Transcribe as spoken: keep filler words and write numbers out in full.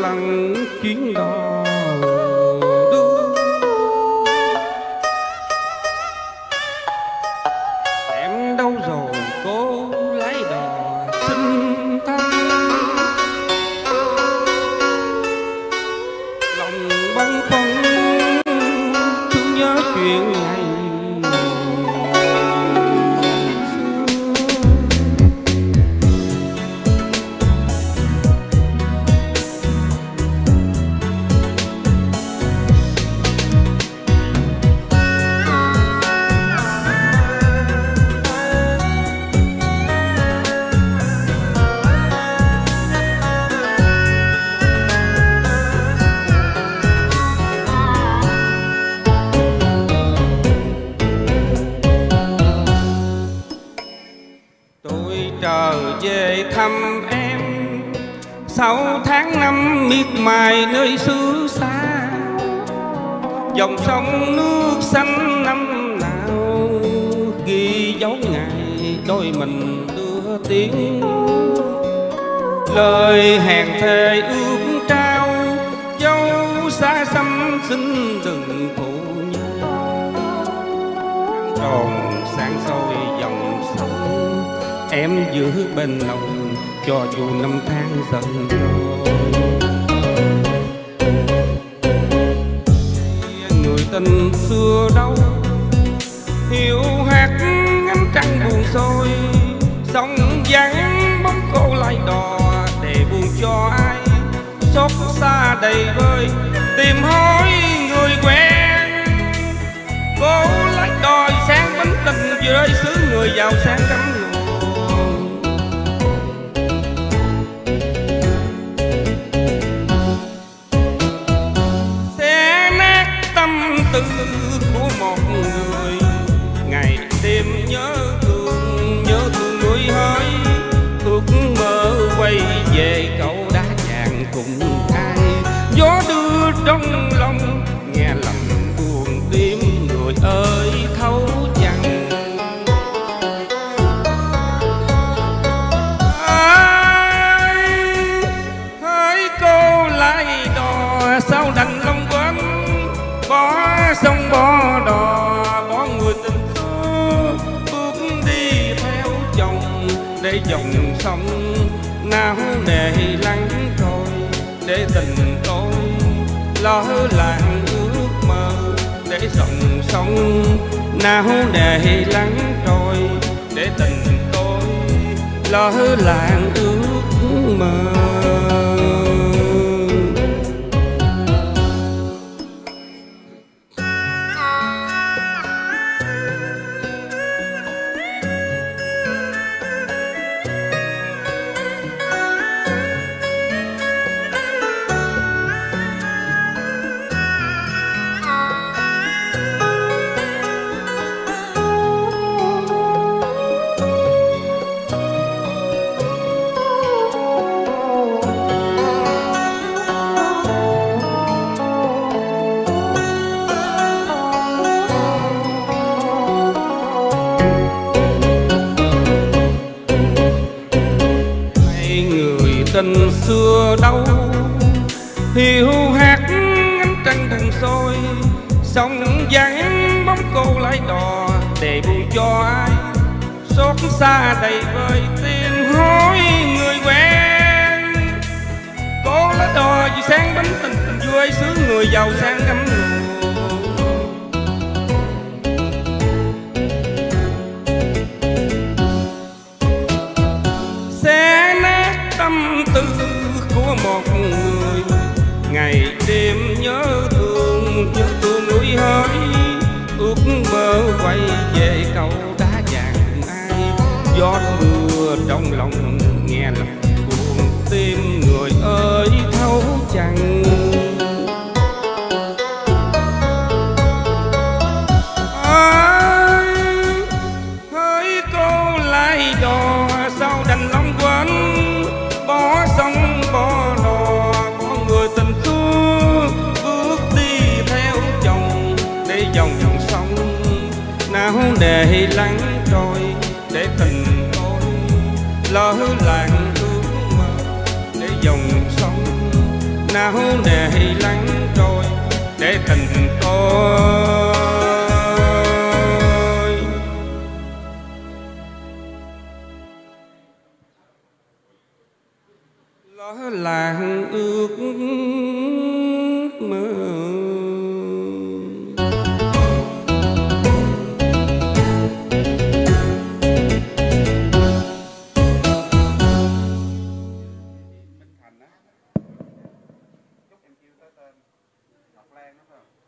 lần chuyến đò đưa. Em đâu rồi cô lái đò xinh thân, lòng băn khoăn thương nhớ chuyện ngày. Trở về thăm em sau tháng năm miệt mài nơi xứ xa, dòng sông nước xanh năm nào ghi dấu ngày đôi mình đưa tiếng. Lời hẹn thề ước trao dấu xa xăm xin đừng phụ nhau. Tròn sáng soi dòng sông em giữ bên lòng cho dù năm tháng dần trôi. Người tình xưa đâu hiu hắt ngắm trăng buồn xôi, sông vắng bóng cô lại đò để buồn cho ai. Xót xa đầy vơi tìm hỏi người quen, cô lại đò sáng bánh tình với xứ người giàu sang cấm người. Tư của một người ngày đêm nhớ thương, nhớ thương người hỡi, ước mơ quay về cậu đã chàng cùng ai. Gió đưa trong lòng nghe lòng buồn tim người ơi thấu chẳng. Ai hỡi cô lại đò sao đành lòng quên, bỏ sông bỏ đò bỏ người tình xưa, bước đi theo chồng để dòng sông nào để lắng trôi. Để tình tôi lỡ làng ước mơ, để dòng sông nào để lắng trôi. Để tình tôi lỡ làng ước mơ. Tình xưa đâu hiu hắt ngắm trăng thần soi, sông vắng bóng cô lại đò để buồn cho ai. Xót xa đầy vơi tìm hỏi người quen, cô lá đò vì sáng bánh tình tình vui xứ người giàu sang ngắm ngùa. Tâm tư của một người ngày đêm nhớ thương, nhớ thương người hỡi, ước mơ quay về cậu đã chàng cùng ai. Gió mưa trong lòng nghe lòng buồn tim người ơi thấu chẳng. Ơi hỡi cô lại đò sao đành lòng quên, bỏ sông bỏ đò bỏ người tình xưa, bước đi theo chồng để dòng sông nào để lắng trôi. Để tình tôi lỡ làng ước mơ, để dòng sông nào để lắng trôi để tình tôi lỡ làng ước mơ. Chúc em kêu tới tên Ngọc Lan đó phải không?